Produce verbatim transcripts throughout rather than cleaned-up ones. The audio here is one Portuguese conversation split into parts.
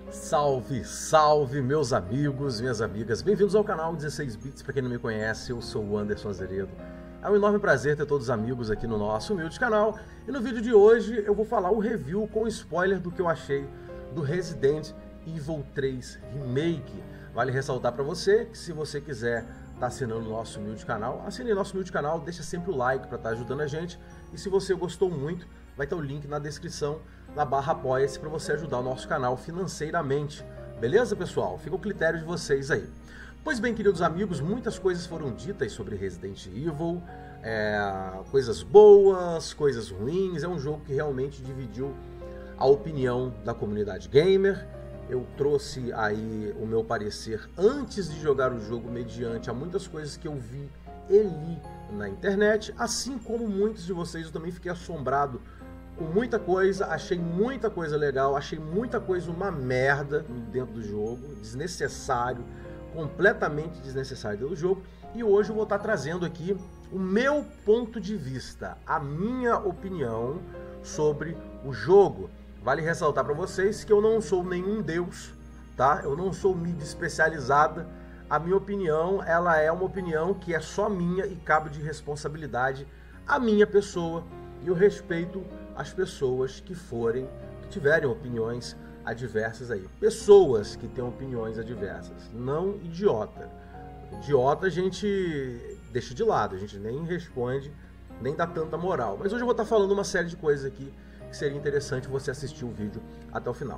Salve, salve meus amigos, minhas amigas, bem-vindos ao canal dezesseis bits. Para quem não me conhece, eu sou o Anderson Azeredo. É um enorme prazer ter todos os amigos aqui no nosso humilde canal. E no vídeo de hoje eu vou falar o review com spoiler do que eu achei do Resident Evil três Remake. Vale ressaltar para você que se você quiser estar assinando o nosso humilde canal, assine nosso humilde canal, deixa sempre o like para estar ajudando a gente. E se você gostou muito, vai ter o link na descrição, na barra apoia-se, para você ajudar o nosso canal financeiramente. Beleza, pessoal? Fica o critério de vocês aí. Pois bem, queridos amigos, muitas coisas foram ditas sobre Resident Evil, é, coisas boas, coisas ruins. É um jogo que realmente dividiu a opinião da comunidade gamer. Eu trouxe aí o meu parecer antes de jogar o jogo, mediante a muitas coisas que eu vi e li na internet, assim como muitos de vocês. Eu também fiquei assombrado com muita coisa, achei muita coisa legal, achei muita coisa uma merda dentro do jogo, desnecessário, completamente desnecessário dentro do jogo. E hoje eu vou estar trazendo aqui o meu ponto de vista, a minha opinião sobre o jogo. Vale ressaltar para vocês que eu não sou nenhum deus, tá? Eu não sou mídia especializada. A minha opinião, ela é uma opinião que é só minha e cabe de responsabilidade à minha pessoa. E eu respeito as pessoas que forem, que tiverem opiniões adversas aí. Pessoas que têm opiniões adversas, não idiota. Idiota a gente deixa de lado, a gente nem responde, nem dá tanta moral. Mas hoje eu vou estar falando uma série de coisas aqui que seria interessante você assistir o vídeo até o final.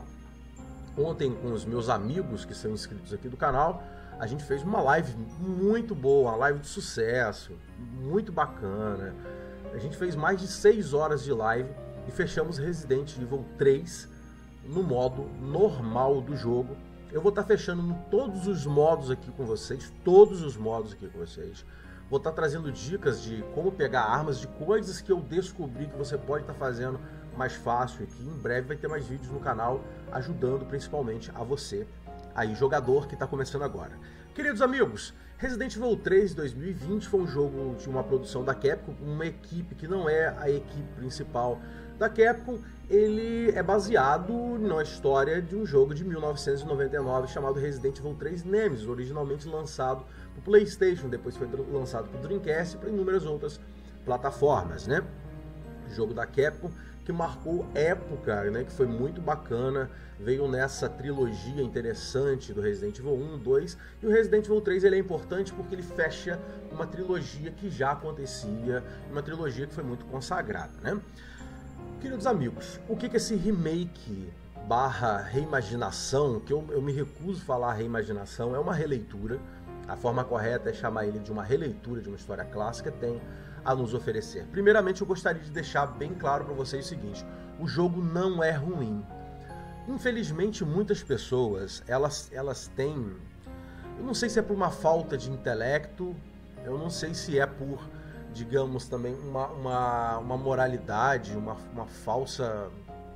Ontem, com os meus amigos que são inscritos aqui do canal, a gente fez uma live muito boa, uma live de sucesso, muito bacana. A gente fez mais de seis horas de live e fechamos Resident Evil três no modo normal do jogo. Eu vou estar fechando em todos os modos aqui com vocês, todos os modos aqui com vocês. Vou estar trazendo dicas de como pegar armas, de coisas que eu descobri que você pode estar fazendo mais fácil aqui. Em breve vai ter mais vídeos no canal ajudando principalmente a você, aí jogador que está começando agora. Queridos amigos, Resident Evil três dois mil e vinte foi um jogo de uma produção da Capcom, uma equipe que não é a equipe principal da Capcom. Ele é baseado na história de um jogo de mil novecentos e noventa e nove chamado Resident Evil três Nemesis, originalmente lançado para o PlayStation, depois foi lançado para o Dreamcast e para inúmeras outras plataformas, né? Jogo da Capcom que marcou época, né, que foi muito bacana, veio nessa trilogia interessante do Resident Evil um, dois, e o Resident Evil três ele é importante porque ele fecha uma trilogia que já acontecia, uma trilogia que foi muito consagrada, né? Queridos amigos, o que que esse remake barra reimaginação, que eu, eu me recuso a falar reimaginação, é uma releitura, a forma correta é chamar ele de uma releitura de uma história clássica, tem a nos oferecer. Primeiramente, eu gostaria de deixar bem claro para vocês o seguinte: o jogo não é ruim. Infelizmente, muitas pessoas, elas, elas têm, eu não sei se é por uma falta de intelecto, eu não sei se é por, digamos, também uma, uma, uma moralidade, uma, uma falsa,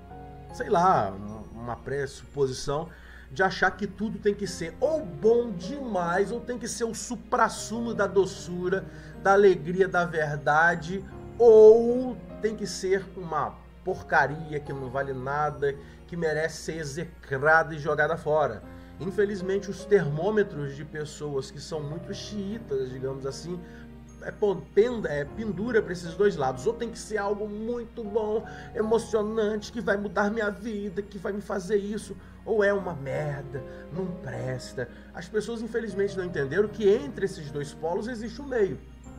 sei lá, uma pressuposição de achar que tudo tem que ser ou bom demais, ou tem que ser o suprassumo da doçura, da alegria, da verdade, ou tem que ser uma porcaria que não vale nada, que merece ser execrada e jogada fora. Infelizmente, os termômetros de pessoas que são muito xiitas, digamos assim, é, penda, é pendura para esses dois lados. Ou tem que ser algo muito bom, emocionante, que vai mudar minha vida, que vai me fazer isso, ou é uma merda, não presta. As pessoas infelizmente não entenderam que entre esses dois polos existe um meio.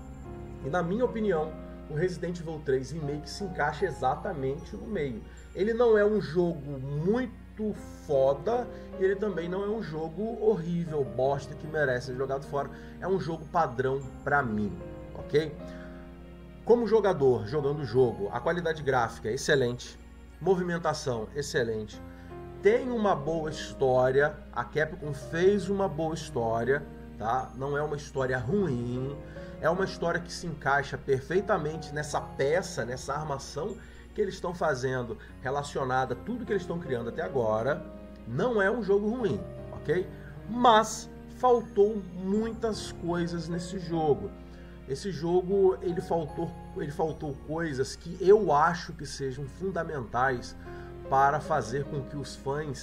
E na minha opinião, o Resident Evil três Remake se encaixa exatamente no meio. Ele não é um jogo muito foda, e ele também não é um jogo horrível, bosta, que merece ser jogado fora. É um jogo padrão pra mim, ok? Como jogador, jogando o jogo, a qualidade gráfica é excelente, movimentação excelente, tem uma boa história, a Capcom fez uma boa história, tá? Não é uma história ruim, é uma história que se encaixa perfeitamente nessa peça, nessa armação que eles estão fazendo, relacionada a tudo que eles estão criando até agora. Não é um jogo ruim, ok? Mas faltou muitas coisas nesse jogo. Esse jogo, ele faltou, ele faltou coisas que eu acho que sejam fundamentais para fazer com que os fãs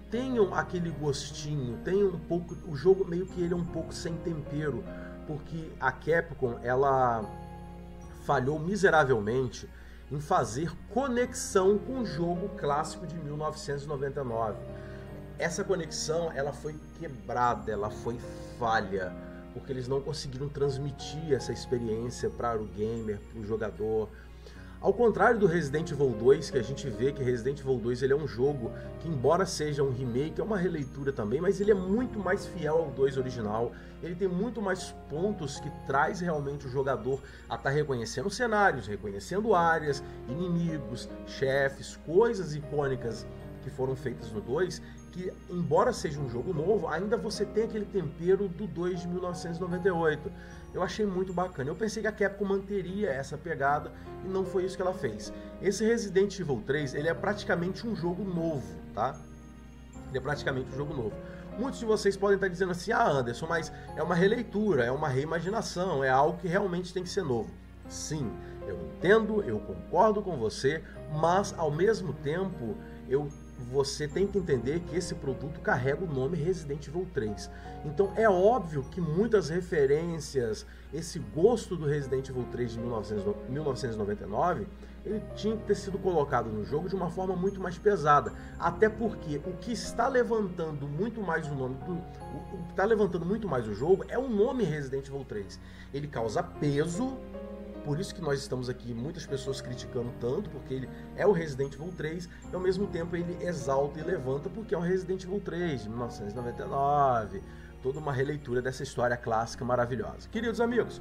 tenham aquele gostinho, tenham um pouco, o jogo meio que ele é um pouco sem tempero, porque a Capcom, ela falhou miseravelmente em fazer conexão com o jogo clássico de mil novecentos e noventa e nove. Essa conexão, ela foi quebrada, ela foi falha, porque eles não conseguiram transmitir essa experiência para o gamer, para o jogador. Ao contrário do Resident Evil dois, que a gente vê que Resident Evil dois ele é um jogo que, embora seja um remake, é uma releitura também, mas ele é muito mais fiel ao dois original. Ele tem muito mais pontos que traz realmente o jogador a estar reconhecendo cenários, reconhecendo áreas, inimigos, chefes, coisas icônicas que foram feitas no dois, que, embora seja um jogo novo, ainda você tem aquele tempero do dois de mil novecentos e noventa e oito. Eu achei muito bacana. Eu pensei que a Capcom manteria essa pegada e não foi isso que ela fez. Esse Resident Evil três, ele é praticamente um jogo novo, tá? Ele é praticamente um jogo novo. Muitos de vocês podem estar dizendo assim, ah, Anderson, mas é uma releitura, é uma reimaginação, é algo que realmente tem que ser novo. Sim, eu entendo, eu concordo com você, mas ao mesmo tempo, eu você tem que entender que esse produto carrega o nome Resident Evil três. Então é óbvio que muitas referências, esse gosto do Resident Evil três de mil novecentos e noventa e nove, ele tinha que ter sido colocado no jogo de uma forma muito mais pesada. Até porque o que está levantando muito mais o nome do, o que está levantando muito mais o jogo é o nome Resident Evil três. Ele causa peso. Por isso que nós estamos aqui, muitas pessoas criticando tanto, porque ele é o Resident Evil três, e ao mesmo tempo ele exalta e levanta, porque é o Resident Evil três, de mil novecentos e noventa e nove, toda uma releitura dessa história clássica maravilhosa. Queridos amigos,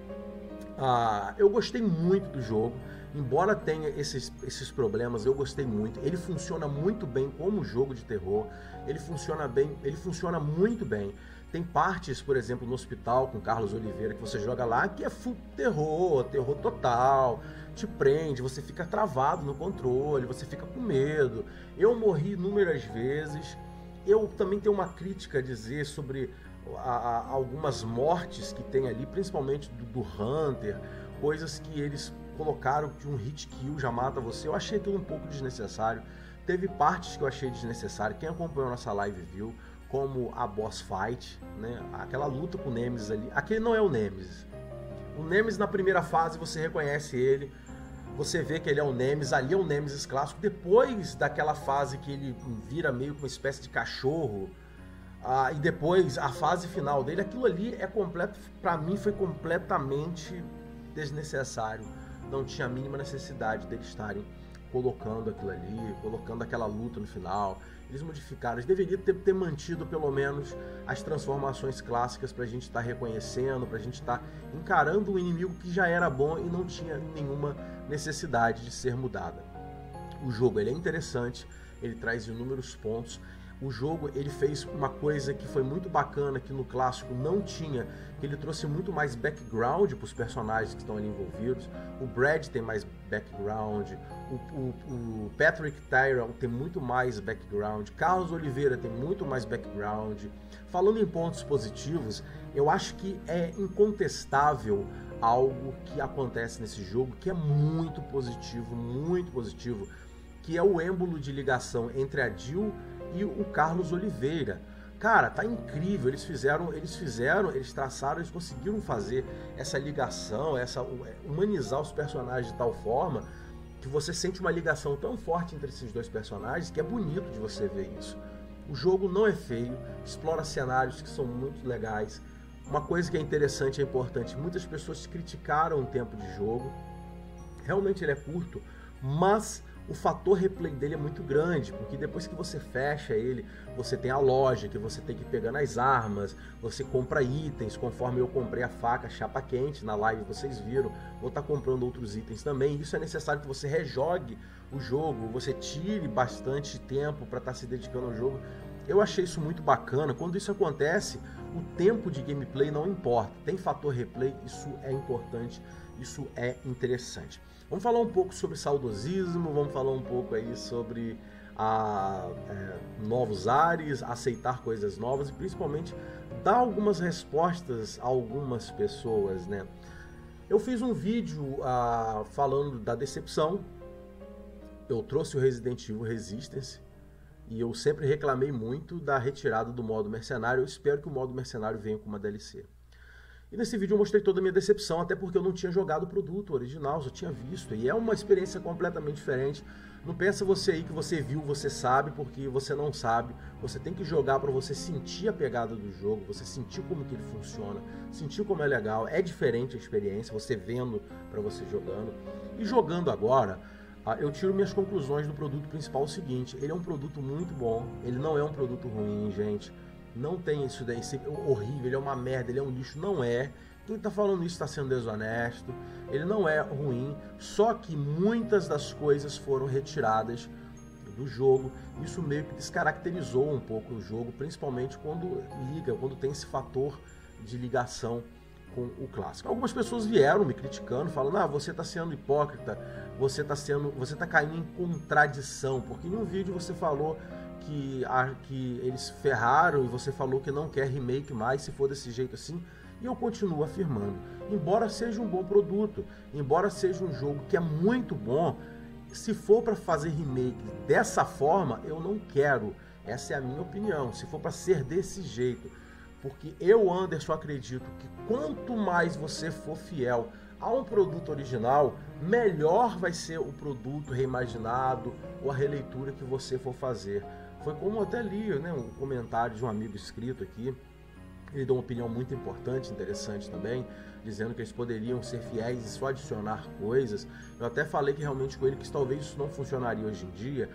ah, eu gostei muito do jogo, embora tenha esses, esses problemas, eu gostei muito. Ele funciona muito bem como jogo de terror, ele funciona bem, ele funciona muito bem. Tem partes, por exemplo, no hospital com Carlos Oliveira, que você joga lá, que é full terror, terror total, te prende, você fica travado no controle, você fica com medo. Eu morri inúmeras vezes. Eu também tenho uma crítica a dizer sobre a, a, algumas mortes que tem ali, principalmente do, do Hunter, coisas que eles colocaram que um hit kill já mata você. Eu achei tudo um pouco desnecessário. Teve partes que eu achei desnecessário. Quem acompanhou nossa live viu, como a boss fight, né? Aquela luta com o Nemesis ali. Aquele não é o Nemesis. O Nemesis na primeira fase você reconhece ele, você vê que ele é o Nemesis, ali é o Nemesis clássico. Depois daquela fase que ele vira meio que uma espécie de cachorro, ah, e depois a fase final dele, aquilo ali é completo, pra mim foi completamente desnecessário. Não tinha a mínima necessidade deles estarem colocando aquilo ali, colocando aquela luta no final. Eles modificaram, eles deveriam ter, ter mantido pelo menos as transformações clássicas pra gente estar tá reconhecendo, pra gente estar tá encarando um inimigo que já era bom e não tinha nenhuma necessidade de ser mudada. O jogo ele é interessante, ele traz inúmeros pontos. O jogo ele fez uma coisa que foi muito bacana, que no clássico não tinha, que ele trouxe muito mais background para os personagens que estão ali envolvidos. O Brad tem mais background, o, o, o Patrick Tyrell tem muito mais background, Carlos Oliveira tem muito mais background. Falando em pontos positivos, eu acho que é incontestável algo que acontece nesse jogo que é muito positivo, muito positivo, que é o êmbolo de ligação entre a Jill e o Carlos Oliveira. Cara, tá incrível, eles fizeram, eles fizeram, eles traçaram, eles conseguiram fazer essa ligação, essa humanizar os personagens de tal forma que você sente uma ligação tão forte entre esses dois personagens que é bonito de você ver isso. O jogo não é feio, explora cenários que são muito legais. Uma coisa que é interessante e é importante, muitas pessoas criticaram o tempo de jogo. Realmente ele é curto, mas o fator replay dele é muito grande, porque depois que você fecha ele, você tem a loja, que você tem que pegar nas armas, você compra itens, conforme eu comprei a faca chapa quente, na live vocês viram, vou estar comprando outros itens também. Isso é necessário que você rejogue o jogo, você tire bastante tempo para estar se dedicando ao jogo. Eu achei isso muito bacana. Quando isso acontece, o tempo de gameplay não importa, tem fator replay, isso é importante, isso é interessante. Vamos falar um pouco sobre saudosismo, vamos falar um pouco aí sobre a, é, novos ares, aceitar coisas novas e principalmente dar algumas respostas a algumas pessoas, né? Eu fiz um vídeo ah, falando da decepção, eu trouxe o Resident Evil Resistance, E eu sempre reclamei muito da retirada do modo mercenário. Eu espero que o modo mercenário venha com uma D L C. E nesse vídeo eu mostrei toda a minha decepção, até porque eu não tinha jogado o produto original, só tinha visto. E é uma experiência completamente diferente. Não pensa você aí que você viu, você sabe, porque você não sabe. Você tem que jogar para você sentir a pegada do jogo, você sentir como que ele funciona, sentir como é legal. É diferente a experiência, você vendo para você jogando. E jogando agora, eu tiro minhas conclusões do produto principal o seguinte: ele é um produto muito bom, ele não é um produto ruim, gente. Não tem isso daí, esse, horrível, ele é uma merda, ele é um lixo. Não é. Quem está falando isso está sendo desonesto. Ele não é ruim, só que muitas das coisas foram retiradas do jogo. Isso meio que descaracterizou um pouco o jogo, principalmente quando liga, quando tem esse fator de ligação com o clássico. Algumas pessoas vieram me criticando, falando: ah, você está sendo hipócrita, você está sendo, você está caindo em contradição, porque em um vídeo você falou que, a, que eles ferraram e você falou que não quer remake mais se for desse jeito assim. E eu continuo afirmando, embora seja um bom produto, embora seja um jogo que é muito bom, se for para fazer remake dessa forma, eu não quero. Essa é a minha opinião, se for para ser desse jeito. Porque eu, Anderson, acredito que quanto mais você for fiel a um produto original, melhor vai ser o produto reimaginado ou a releitura que você for fazer. Foi como eu até li, né, um comentário de um amigo escrito aqui. Ele deu uma opinião muito importante, interessante também, dizendo que eles poderiam ser fiéis e só adicionar coisas. Eu até falei que realmente com ele que talvez isso não funcionaria hoje em dia.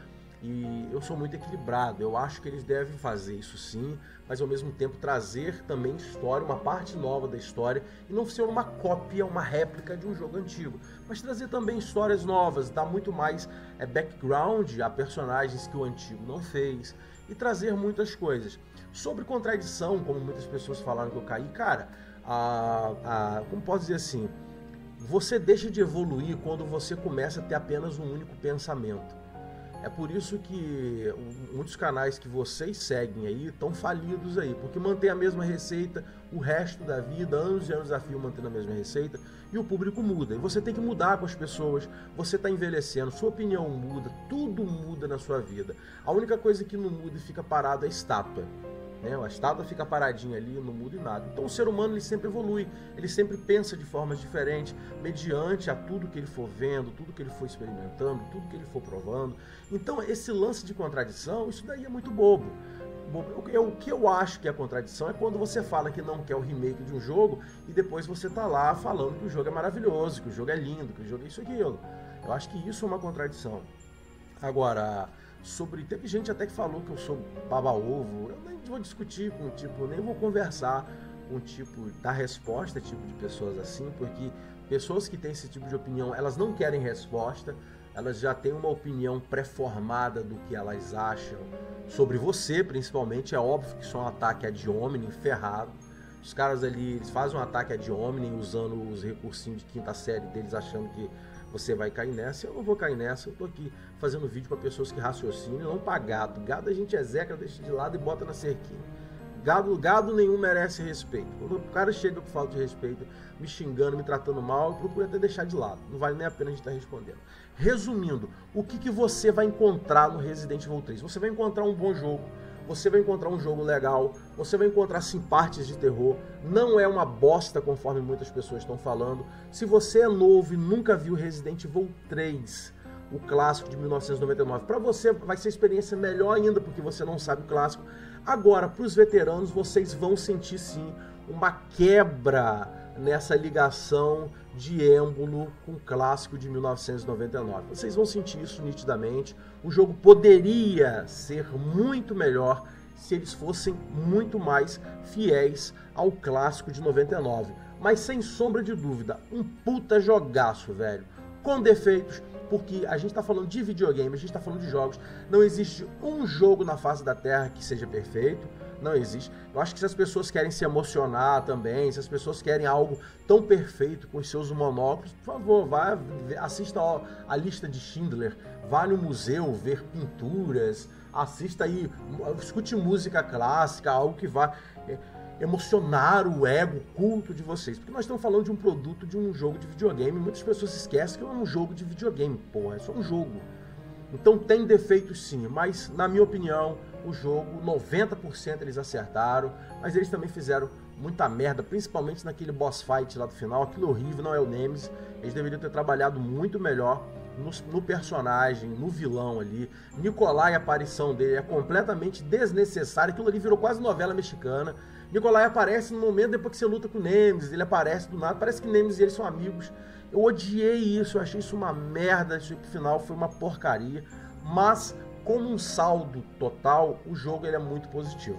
E eu sou muito equilibrado, eu acho que eles devem fazer isso sim, mas ao mesmo tempo trazer também história, uma parte nova da história, e não ser uma cópia, uma réplica de um jogo antigo, mas trazer também histórias novas, dar muito mais é, background a personagens que o antigo não fez, e trazer muitas coisas. Sobre contradição, como muitas pessoas falaram que eu caí, cara, a, a, como posso dizer assim, você deixa de evoluir quando você começa a ter apenas um único pensamento. É por isso que muitos canais que vocês seguem aí estão falidos aí, porque mantém a mesma receita o resto da vida, anos e anos a fio mantendo a mesma receita, e o público muda. E você tem que mudar com as pessoas, você está envelhecendo, sua opinião muda, tudo muda na sua vida. A única coisa que não muda e fica parado é a estátua. Né? A estátua fica paradinha ali, não muda em nada. Então o ser humano ele sempre evolui, ele sempre pensa de formas diferentes, mediante a tudo que ele for vendo, tudo que ele for experimentando, tudo que ele for provando. Então esse lance de contradição, isso daí é muito bobo. O que eu acho que é contradição é quando você fala que não quer o remake de um jogo e depois você tá lá falando que o jogo é maravilhoso, que o jogo é lindo, que o jogo é isso e aquilo. Eu acho que isso é uma contradição. Agora, sobre... teve gente até que falou que eu sou baba-ovo. Eu nem vou discutir com tipo, nem vou conversar com tipo, dar resposta a tipo de pessoas assim, porque pessoas que têm esse tipo de opinião, elas não querem resposta, elas já têm uma opinião pré-formada do que elas acham sobre você, principalmente. É óbvio que isso é um ataque ad hominem ferrado. Os caras ali, eles fazem um ataque ad hominem usando os recursinhos de quinta série deles, achando que você vai cair nessa. Eu não vou cair nessa, eu tô aqui fazendo vídeo para pessoas que raciocinam, não para gado. Gado a gente execra, deixa de lado e bota na cerquinha. Gado, gado nenhum merece respeito. Quando o cara chega com falta de respeito, me xingando, me tratando mal, eu procuro até deixar de lado. Não vale nem a pena a gente estar respondendo. Resumindo, o que, que você vai encontrar no Resident Evil três? Você vai encontrar um bom jogo, você vai encontrar um jogo legal, você vai encontrar sim partes de terror, não é uma bosta conforme muitas pessoas estão falando. Se você é novo e nunca viu Resident Evil três, o clássico de mil novecentos e noventa e nove, para você vai ser experiência melhor ainda, porque você não sabe o clássico. Agora, para os veteranos, vocês vão sentir sim uma quebra nessa ligação de êmbolo com o clássico de mil novecentos e noventa e nove. Vocês vão sentir isso nitidamente. O jogo poderia ser muito melhor se eles fossem muito mais fiéis ao clássico de noventa e nove. Mas sem sombra de dúvida, um puta jogaço, velho. Com defeitos, porque a gente está falando de videogame, a gente está falando de jogos. Não existe um jogo na face da Terra que seja perfeito. Não existe. Eu acho que se as pessoas querem se emocionar também, se as pessoas querem algo tão perfeito com os seus monóculos, por favor, vá, assista a lista de Schindler, vá no museu ver pinturas, assista aí, escute música clássica, algo que vá emocionar o ego, o culto de vocês. Porque nós estamos falando de um produto, de um jogo de videogame. Muitas pessoas esquecem que é um jogo de videogame. Porra, é só um jogo. Então tem defeitos sim, mas na minha opinião, o jogo, noventa por cento eles acertaram, mas eles também fizeram muita merda, principalmente naquele boss fight lá do final, aquilo horrível, não é o Nemesis. Eles deveriam ter trabalhado muito melhor no, no personagem, no vilão ali. Nikolai, a aparição dele é completamente desnecessária, aquilo ali virou quase novela mexicana. Nikolai aparece no momento depois que você luta com o Nemesis, ele aparece do nada, parece que Nemesis e ele são amigos. Eu odiei isso, eu achei isso uma merda, esse final foi uma porcaria, mas como um saldo total, o jogo ele é muito positivo.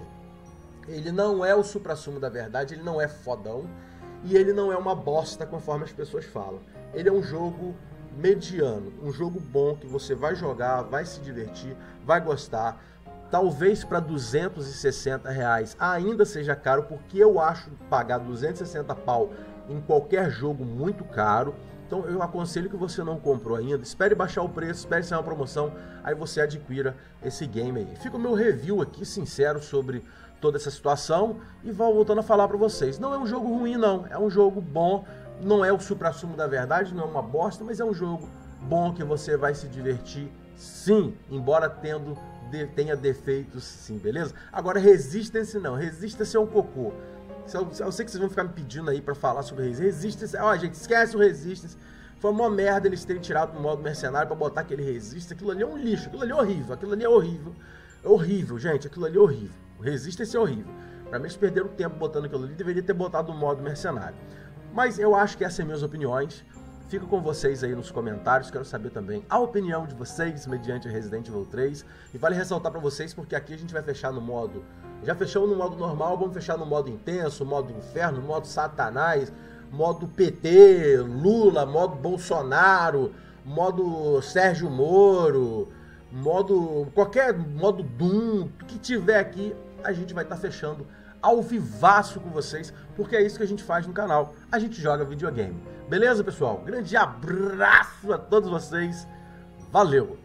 Ele não é o suprassumo da verdade, ele não é fodão e ele não é uma bosta conforme as pessoas falam. Ele é um jogo mediano, um jogo bom que você vai jogar, vai se divertir, vai gostar. Talvez para duzentos e sessenta reais ainda seja caro, porque eu acho pagar duzentos e sessenta pau em qualquer jogo muito caro. Então eu aconselho que você não comprou ainda, espere baixar o preço, espere sair uma promoção, aí você adquira esse game aí. Fica o meu review aqui, sincero, sobre toda essa situação e vou voltando a falar para vocês. Não é um jogo ruim não, é um jogo bom, não é o suprassumo da verdade, não é uma bosta, mas é um jogo bom que você vai se divertir sim, embora tendo, de, tenha defeitos sim, beleza? Agora Resistance não, Resistance é um cocô. Eu, eu sei que vocês vão ficar me pedindo aí pra falar sobre Resistance. Ó, gente, esquece o Resistance. Foi uma merda eles terem tirado do modo mercenário pra botar aquele Resistance. Aquilo ali é um lixo, aquilo ali é horrível, aquilo ali é horrível. É horrível, gente, aquilo ali é horrível. O Resistance é horrível. Pra mim eles perderam tempo botando aquilo ali, deveria ter botado o modo mercenário. Mas eu acho que essas são minhas opiniões. Fico com vocês aí nos comentários, quero saber também a opinião de vocês mediante Resident Evil três. E vale ressaltar pra vocês, porque aqui a gente vai fechar no modo... Já fechamos no modo normal, vamos fechar no modo intenso, modo inferno, modo satanás, modo P T, Lula, modo Bolsonaro, modo Sérgio Moro, modo... qualquer modo Doom, o que tiver aqui, a gente vai estar fechando ao vivaço com vocês, porque é isso que a gente faz no canal, a gente joga videogame. Beleza, pessoal? Grande abraço a todos vocês, valeu!